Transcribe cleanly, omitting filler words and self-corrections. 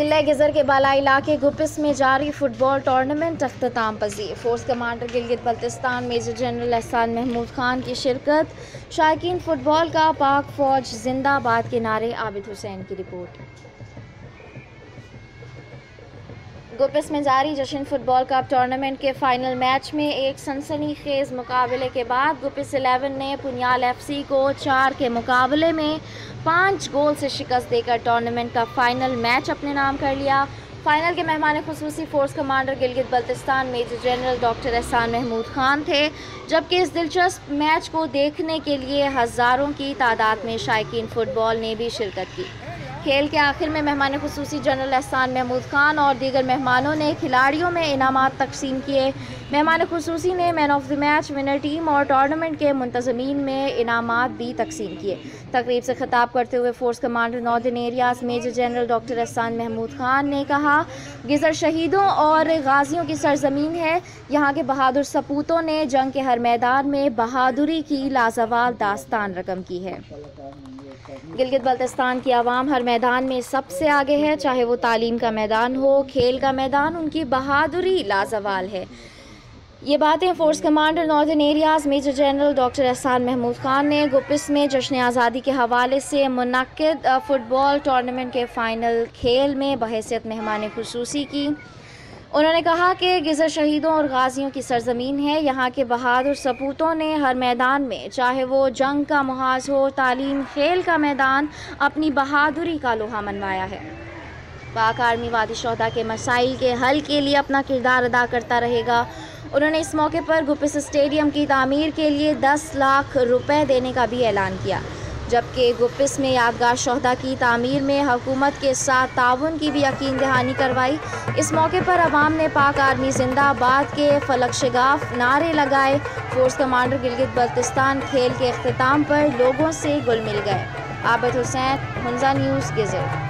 ज़िला गिज़र के बालाई इलाके गुपिस में जारी फुटबॉल टूर्नामेंट अख्ताम पजीर। Force commander Gilgit Baltistan major general Ehsan Mahmood Khan की शिरकत। शायकीन फुटबॉल का पाक फौज जिंदाबाद के नारे। आबिद हुसैन की रिपोर्ट। गुपिस में जारी जश्न फुटबॉल कप टूर्नामेंट के फाइनल मैच में एक सनसनीखेज मुकाबले के बाद गुपिस 11 ने पुनियाल FC को 4 के मुकाबले में 5 गोल से शिकस्त देकर टूर्नामेंट का फाइनल मैच अपने नाम कर लिया। फाइनल के मेहमान खुसूसी force commander Gilgit Baltistan major general doctor Ehsan Mahmood Khan थे, जबकि इस दिलचस्प मैच को देखने के लिए हज़ारों की तादाद में शायकीन फुटबॉल ने भी शिरकत की। खेल के आखिर में मेहमान खुसूसी जनरल एहसान महमूद खान और दीगर मेहमानों ने खिलाड़ियों में इनामात तकसीम किए। मेहमान खुसूसी ने man of the match, winner team और टूर्नामेंट के मुंतज़मीन में इनामात भी तकसीम किए। तकरीब से खिताब करते हुए force commander northern areas major general doctor Ehsan Mahmood Khan ने कहा, गिज़र शहीदों और गाजियों की सरजमीन है। यहाँ के बहादुर सपूतों ने जंग के हर मैदान में बहादुरी की लाजवाब दास्तान रकम की है। गिलगित बल्तिस्तान की आवाम हर मैदान में सबसे आगे है, चाहे वो तालीम का मैदान हो, खेल का मैदान, उनकी बहादुरी लाजवाल है। ये बातें force commander northern areas major general doctor Ehsan Mahmood Khan ने गुपिस में जश्न आज़ादी के हवाले से मुनक्किद फुटबॉल टूर्नामेंट के फाइनल खेल में बहैसियत मेहमान खुसूसी की। उन्होंने कहा कि गिज़र शहीदों और गाजियों की सरजमीन है। यहाँ के बहादुर सपूतों ने हर मैदान में, चाहे वो जंग का मुहाज हो, तालीम, खेल का मैदान, अपनी बहादुरी का लोहा मनवाया है। पाक आर्मी वादी शोहदा के मसाइल के हल के लिए अपना किरदार अदा करता रहेगा। उन्होंने इस मौके पर गुपिस स्टेडियम की तामीर के लिए 10 लाख रुपए देने का भी ऐलान किया, जबकि गुपिस में यादगार शोहदा की तामीर में हुकूमत के साथ ताउन की भी यकीन दहानी करवाई। इस मौके पर अवाम ने पाक आर्मी जिंदाबाद के फलक शिगाफ नारे लगाए। फोर्स कमांडर गिलगित बल्तिस्तान खेल के अख्ताम पर लोगों से गुल मिल गए। Abid Hussain, Hunza news, geyser.